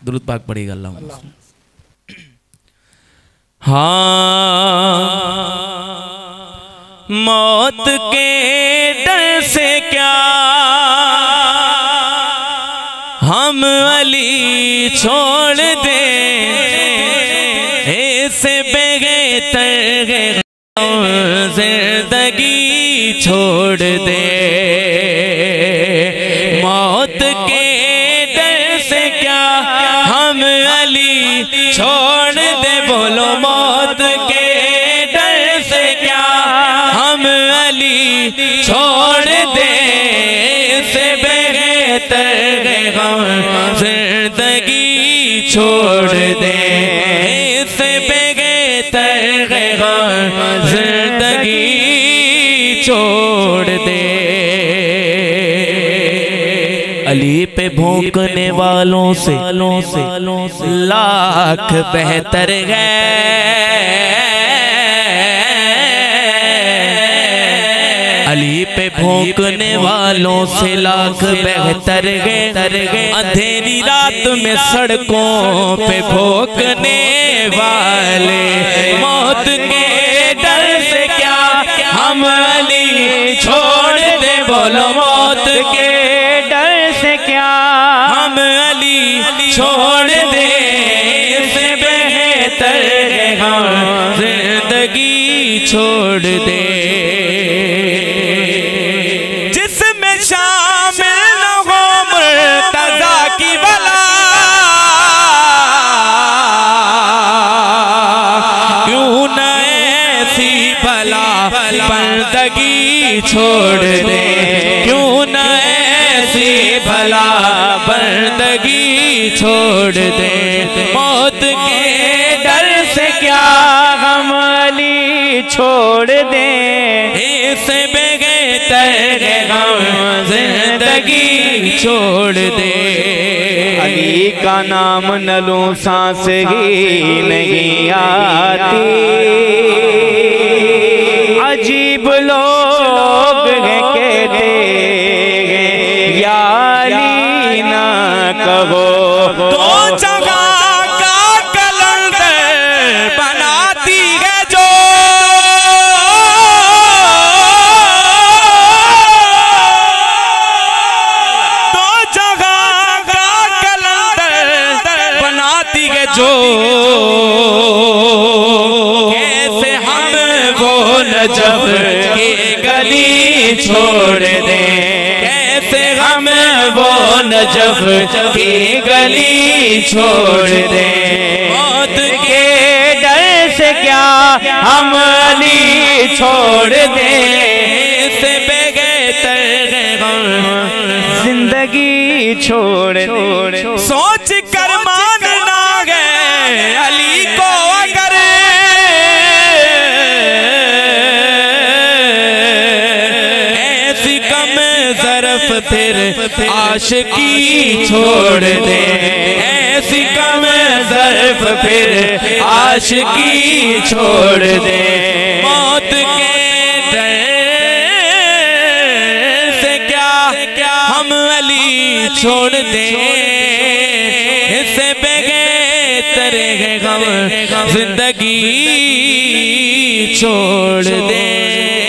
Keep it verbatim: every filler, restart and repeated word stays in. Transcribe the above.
दुरूद पाक पढ़िएगा अल्लाह। हाँ मौत के डर से क्या हम अली छोड़ दे, ऐसे बेहतर जिंदगी छोड़ दे। मौत के डर से क्या हम अली छोड़ दे, बोलो मौत के डर से क्या हम अली छोड़ दे, से बेहतर जिंदगी छोड़ दे, से बेहतर जिंदगी छोड़ दे। अली पे भोंकने वालों से लाख बेहतर है, अली पे भोंकने वालों से लाख बेहतर है। अंधेरी रात में सड़कों पे भोंकने वाले, मौत के डर से क्या हम अली छोड़ दे, बोलो मौत के डर से क्या हम अली छोड़ दे, से बेहतर हम जिंदगी छोड़ दे। जिसमें शामिल न हो मुर्तज़ा की वला, क्यों न ऐसी भला बंदगी छोड़ दे, क्यों न ऐसी भला बंदगी छोड़ दे। मौत के डर से क्या हम अली छोड़ दे, इससे बेहतर हम जिंदगी छोड़ दे। अली का नाम न लूं सांस ही नहीं आती, अजीब लोग हैं कहते या अली ना कहो, तो जगह का कलंदर बनाती है जो, तो जगह का कलंदर बनाती है जो, कैसे हम वो नजफ की गली छोड़ दें, कैसे हम वो नजफ की गली छोड़ दें। मौत के डर से क्या हम अली छोड़ दें, से बेहतर जिंदगी छोड़ दे। सोच कर मानना है अली को अगर, ऐसी कम ज़रफ़ फिर आशिकी छोड़ दे, ऐसी कम ज़रफ़ फिर आशिकी छोड़ दे। मौत के डर से क्या हम अली छोड़ दे, इससे बेहतर है हम जिंदगी छोड़ दे।